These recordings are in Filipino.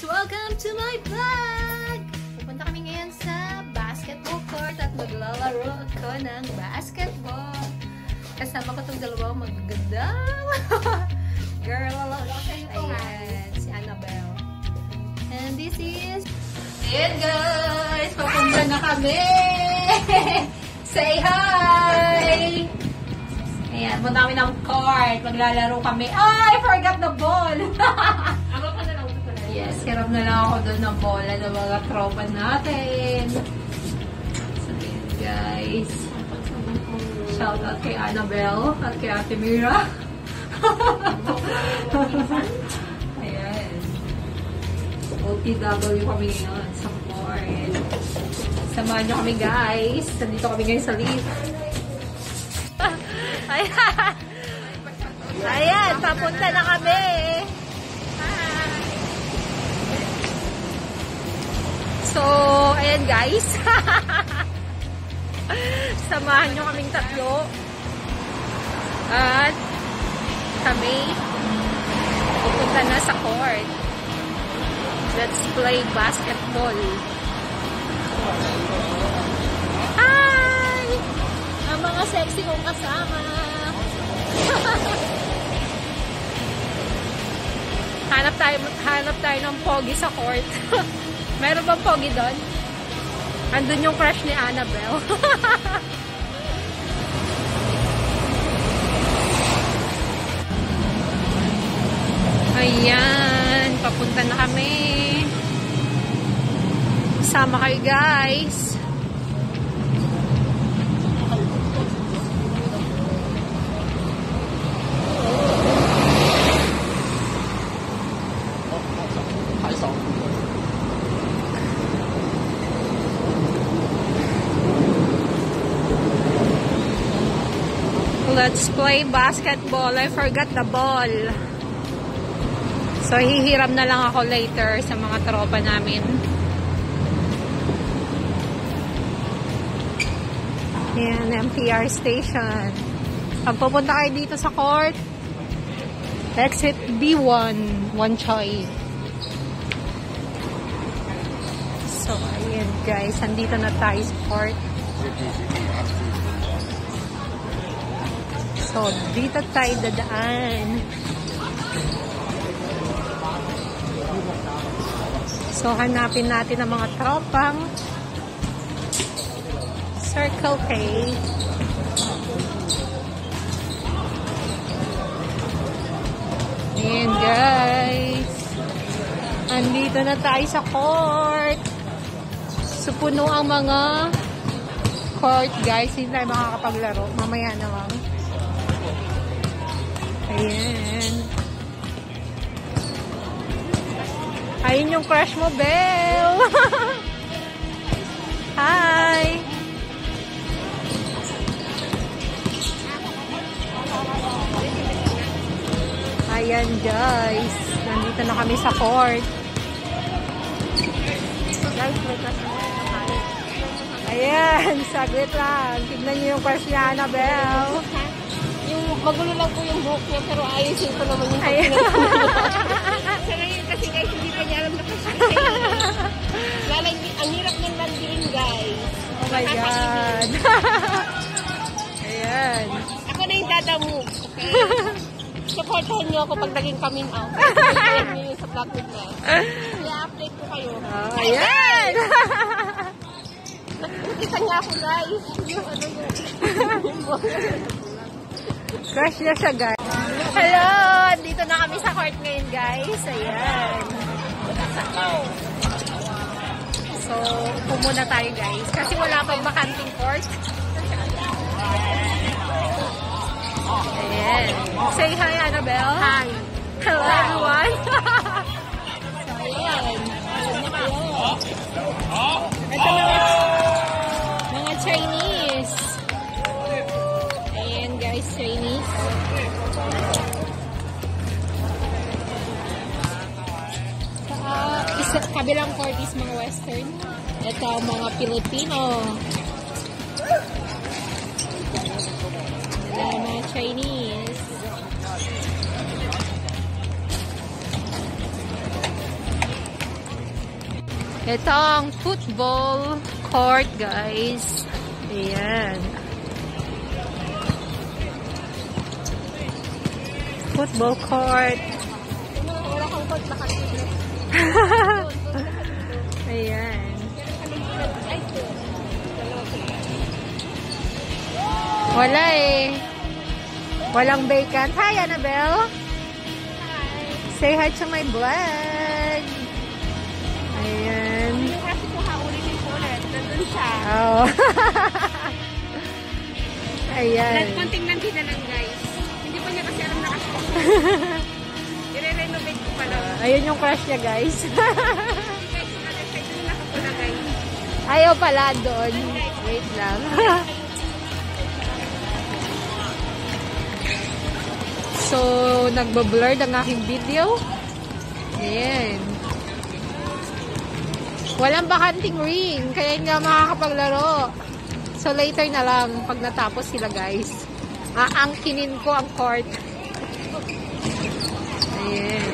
Welcome to my vlog! Pupunta kami ngayon sa basketball court at maglalaro ako ng basketball. Kasama ko itong dalawang magagandang girl. Ayan, si Annabelle. And this is... Ayan guys! Papunta na kami! Say hi! Ayan, punta kami ng court. Maglalaro kami. I forgot the ball! Yes, hirap na lang ako doon ng bola ng mga tropa natin. So, yun guys. Shout out kay Annabelle at kay Ate Mira. Ayan. OTW kami ngayon sa court. Samahan nyo kami guys. Nandito kami ngayon sa lift. Ayan. Ayan, papunta na kami. So, ayan guys. Samahan nyo kaming tatlo. At kami pupunta na sa court. Let's play basketball. Hi! Ang mga sexy kong kasama. Hanap tayo ng pogi sa court. Meron bang pogi doon? Andun yung crush ni Annabelle. Ayan, papunta na kami. Sama kayo guys. Let's play basketball. I forgot the ball. So, hihiram na lang ako later sa mga tropa namin. Ayan, MTR station. Pag pupunta kayo dito sa court, exit B1, Wan Chai. So, ayan guys, andito na tayo sa court. So, dito tayo dadaan. So, hanapin natin ang mga tropang Circle K. Ayan, guys. Andito na tayo sa court. So, puno ang mga court, guys. Hindi tayo makakapaglaro. Mamaya naman. Ayan. Ayun yung crush mo, Belle. Hi. Ayan, guys. Nandito na kami sa court. Ayan, saglit lang. Tignan niyo yung crush niya, Annabelle. Yung magulo lang po yung buhok niya, pero ayusin ko naman yung Ayan. Sa ngayon kasi guys, hindi pa niya alam na kasi. Lala, ang hirap ng landiin guys. Oh my God. Ayan. Ako na yung dadamu. Okay? Supportahan niyo ako pag naging coming out. Supportahan niyo sa vlog with me. I-update ko kayo. Oh, ayan. Nakikita niya ako guys. Yung ano yung Crush na siya, guys. Hello! Dito na kami sa court ngayon, guys. Ayan. So, upo muna tayo, guys. Kasi wala pang bakanting court. Ayan. Say hi, Annabelle. Hi. Hello, everyone. So, ayan. Ito mga Chinese. Ayan, guys, Chinese. Sa kabilang court is mga Western. Ito, mga Pilipino. Mga Chinese. Ito ang football court, guys. Ayan. Football court. Wala kang court nakatili. Ayan. Wala eh. Walang vacant. Hi, Annabelle. Hi. Say hi to my vlog. Ayan. Yung kasi ko ulitin ko ulit. Nandun siya. Oh. Ayan. Konting nandun na lang, guys. Hindi pa niya kasi alam na kasi. I-renovate ko pa lang. Ayun yung crush niya, guys. Guys, nag-expect na ako na, guys. Ayaw pala doon. Wait lang. So, nagbablur ang aking video. Ayan. Walang bakanting ring, kaya hindi ako makakapaglaro. So, later na lang, pag natapos sila, guys. Aangkinin ko ang court. Ayan.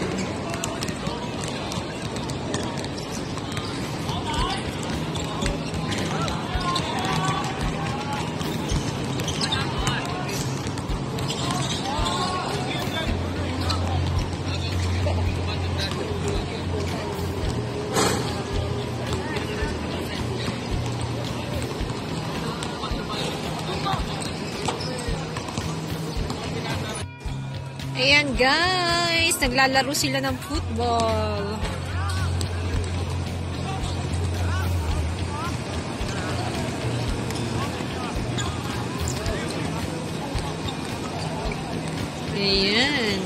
Ayan guys, naglalaro sila ng football. Ayan.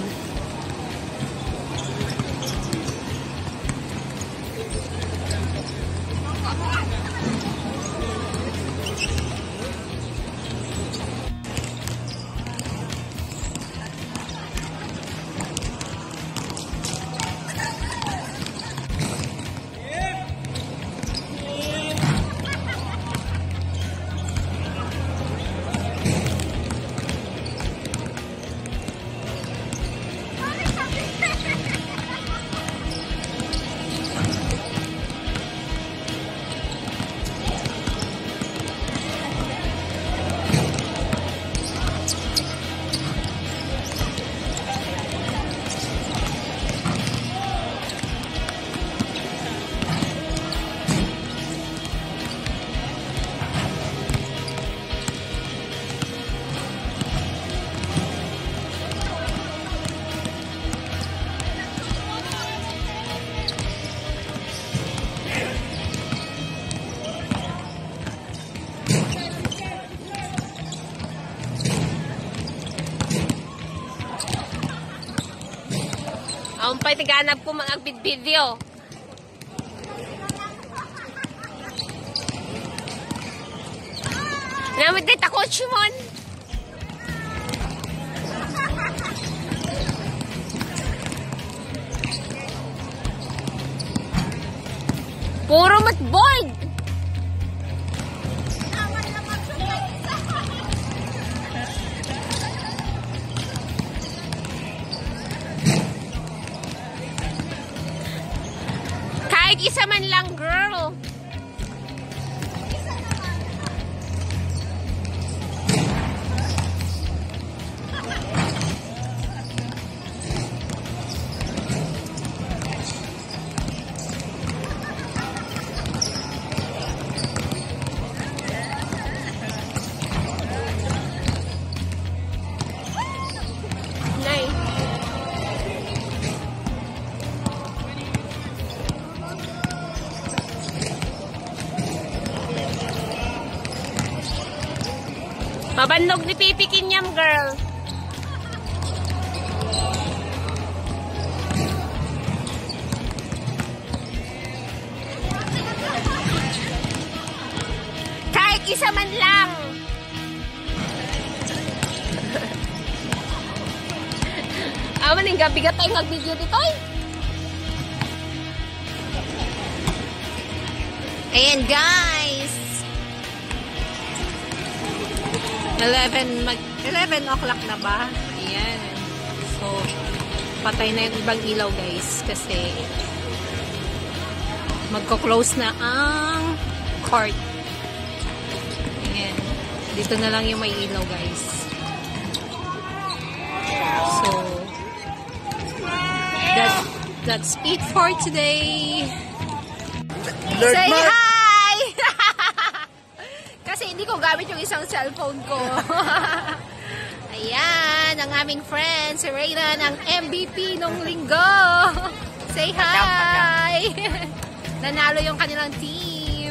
Ang pa'y tiganap ko mga video. Namit din ako, Shimon. Puro matboard. Kahit isa man lang, girl. Mabannog ni Pipi Kinyam, girl. Kahit isa man lang. Aman yung gabi tayo mag-video dito eh. Ayan guys. 11 o'clock na ba? Ayan. So, patay na yung ibang ilaw guys. Kasi magko-close na ang court. Ayan. Dito na lang yung may ilaw, guys. So, that's it for today. Say hi! Kasi hindi ko gamit yung isang cellphone ko. Ayan, ang aming friend, si Raylan, ang MVP nung linggo. Say hi! Nanalo yung kanilang team.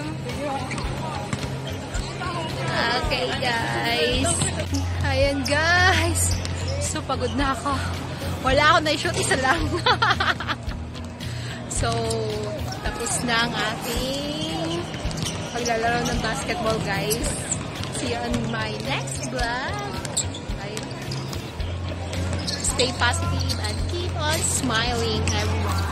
Okay, guys. Ayan, guys. So, pagod na ako. Wala ako na-shoot, isa lang. So, tapos na ang ating paglalaro ng basketball, guys. See you on my next vlog. Stay positive and keep on smiling, everyone.